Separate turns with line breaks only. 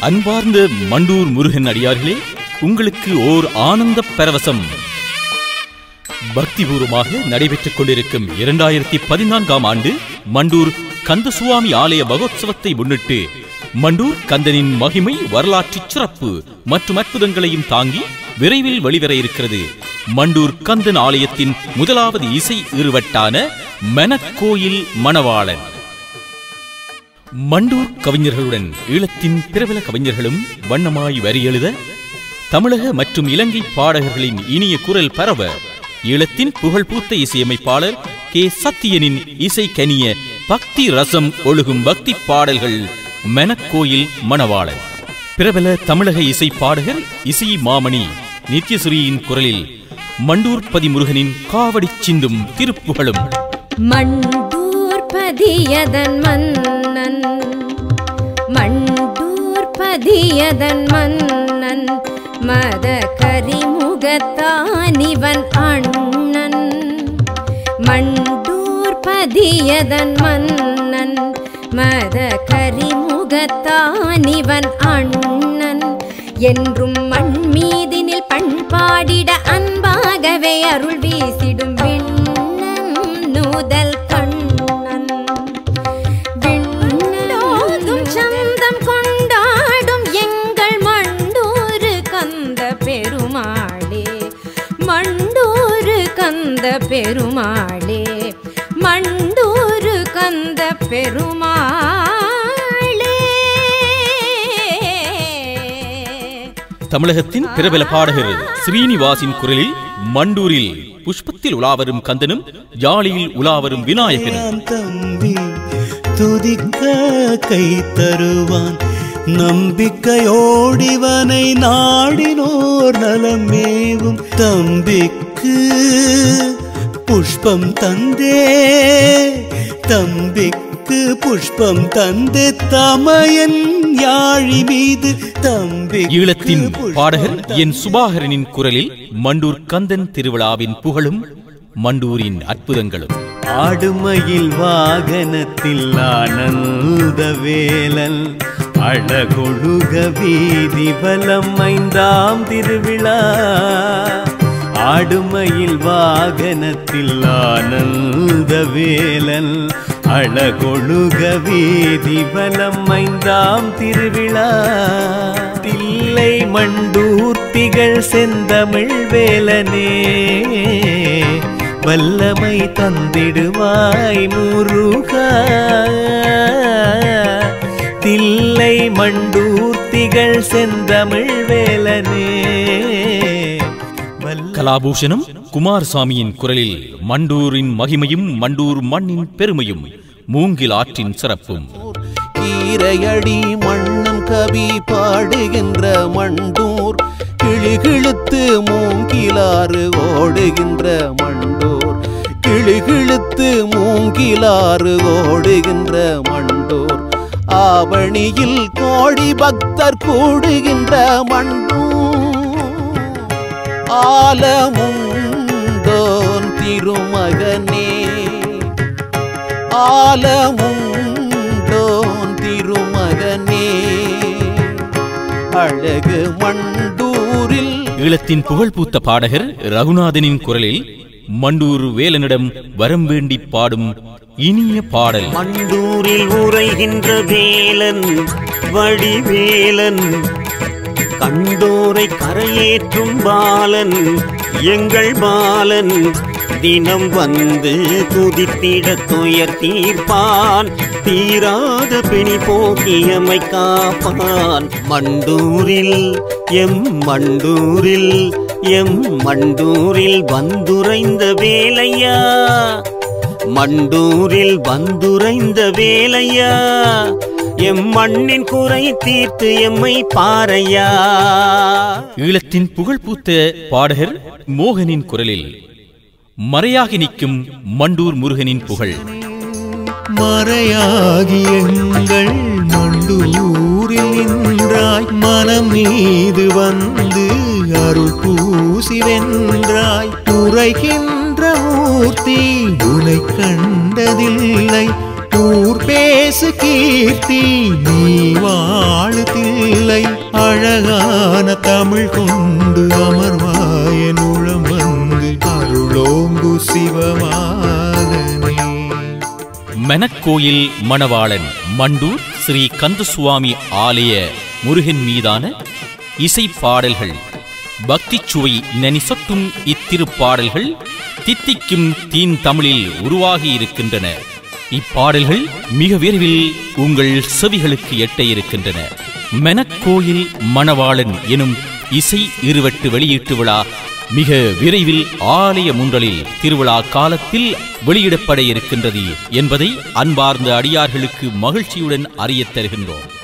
அன்பார்ந்த மண்டூர் முருகன் அடியார்களே, உங்களுக்கு ஓர் ஆனந்த பரவசம். பக்திபூர்வமாக நடைபெற்றுக் கொண்டிருக்கும் 2014ஆம் ஆண்டு மண்டூர் கந்தசுவாமி ஆலய மகோத்சவத்தை முன்னிட்டு மண்டூர் கந்தனின் மகிமை, வரலாற்று சிறப்பு மற்றும் அற்புதங்களையும் தாங்கி விரைவில் வெளிவர இருக்கிறது மண்டூர் கந்தன் ஆலயத்தின் முதலாவது இசை இருவட்டான மனக்கோயில் மணவாளன். மண்டூர் கவிஞர்களுடன் ஈழத்தின் பிரபல கவிஞர்களும் வண்ணமாய் வரி எழுத, தமிழக மற்றும் இலங்கை பாடகர்களின் இனிய குரல் பரவ, ஈழத்தின் புகழ்பூத்த இசையமைப்பாளர் கே சத்தியனின் இசை கனிய பக்தி ரசம் ஒழுகும் பக்தி பாடல்கள் மனக்கோயில் மணவாளன். பிரபல தமிழக இசை பாடகர் இசை மாமணி நித்யஸ்ரீயின் குரலில் மண்டூர் பதிமுருகனின் காவடி சிந்தும் திருப்புகழும்.
மண்டூர் பதியதன் மன்னன், மண்டூர் பதியதன் மன்னன், மத கரிமுகத்தானிவன் அண்ணன். மண்டூர் பதியதன் மன்னன், மத கரிமுகத்தானிவன் அண்ணன். என்றும் மண் மீதினில் பண்பாடிட அன்பாகவே அருள் வீசிடும் விண்ணன் நூதல் கண்ணன். விண்ணோதும் சந்தம் கொண்டாடும் எங்கள் மண்டூர் கந்த பெருமாளே, மண்டூர் கந்த பெருமாளே, மண்டூர் கந்த பெருமாளே.
தமிழகத்தின் பிரபல பாடகர் ஸ்ரீனிவாசின் குரலில் மண்டூரில் புஷ்பத்தில் உலாவரும் கந்தனும், ஜாலியில் உலாவரும் விநாயகனும்.
தம்பி துதிக்க கை தருவான், நம்பிக்கையோடிவனை நாடினோர் நலமேவும். தம்பிக்கு புஷ்பம் தந்தே, தம்பிக்கு புஷ்பம் தந்தே, தமையன் யாழி மீது தம்பி.
ஈழத்தின் பாடகர் என் சுபாகரனின் குரலில் மண்டூர் கந்தன் திருவிழாவின் புகழும், மண்டூரின் அற்புதங்களும்.
ஆடுமயில் வாகனத்தில் ஆனந்த வேலன், அழகொழுக வீதி வலம் 5ஆம் திருவிழா. ஆடுமயில் வாகனத்தில் ஆனந்த வேலன், அழகொழுக வீதி வலம் 5ஆம் திருவிழா. தில்லை மண்டூர் திகழ் செந்தமிழ் வேலனே, வல்லமை தந்திடுவாய் முருகா. தில்லை மண்டூர் திகழ் செந்தமிழ் வேலனே.
கலாபூஷணம் குமாரசாமியின் குரலில் மண்டூரின் மகிமையும், மண்டூர் மண்ணின் பெருமையும், மூங்கில் ஆற்றின் சிறப்பும்.
கீரையடி மண்ணம் கவி பாடுகின்ற மண்டூர், கிளிகிழுத்து மூங்கிலாறு ஓடுகின்ற மண்டூர், கிளிகிழுத்து மூங்கிலாறு ஓடுகின்ற மண்டூர். ஆவணியில் கோடி பக்தர் கூடுகின்ற மண்டூர். ஆலமுண்டோன் திருமகனே, ஆலமுண்டோன் திருமகனே, அழகு மண்டூரில்.
ஈழத்தின் புகழ்பூத்த பாடகர் ரகுநாதனின் குரலில் மண்டூர் வேலனிடம் வரம் வேண்டி பாடும் இனிய பாடல்.
மண்டூரில் உரைகின்ற வேலன் வடிவேலன், கண்டோரை கரையேற்றும் பாலன் எங்கள் பாலன். தினம் வந்து துதித்திட துயர் தீர்ப்பான், தீராத பிணி போக்கியமை காப்பான். மண்டூரில் எம் மண்டூரில் எம் மண்டூரில் வந்துரைந்த வேலையா, மண்டூரில் வந்துரைந்த வேலையா. எம் மண்ணின் குறை தீர்த்து எம்மை பாரையா.
ஈழத்தின் புகழ்பூத்த பாடகர் மோகனின் குரலில் மறையாகி நிற்கும் மண்டூர் முருகனின் புகழ்.
மறையாகி எங்கள் மண்டூரில் நின்றாய், மனம் மீது வந்து அருள் பூசி வென்றாய். உரைகின்ற மூர்த்தி உனை கண்டதில்லை, ஊர் பேசு கீர்த்தி நீ வாழுதில்லை அழகான தமிழ் கொண்டு அமர்வாயன் உளம் வந்து அருளோங்கு சிவமாதனே.
மனக்கோயில் மணவாளன் மண்டூர் ஸ்ரீ கந்தசுவாமி ஆலய முருகன் மீதான இசை பாடல்கள் பக்தி சுவை நனி சொட்டும் இத்திருப்பாடல்கள் தித்திக்கும் தீன் தமிழில் உருவாகி இருக்கின்றன. இப்பாடல்கள் மிக விரைவில் உங்கள் செவிகளுக்கு எட்ட இருக்கின்றன. மனக்கோயில் மணவாளன் எனும் இசை இருவட்டு வெளியீட்டு விழா மிக விரைவில் ஆலய முன்றலில் திருவிழா காலத்தில் வெளியிடப்பட இருக்கின்றது என்பதை அன்பார்ந்த அடியார்களுக்கு மகிழ்ச்சியுடன் அறியத் தருகின்றோம்.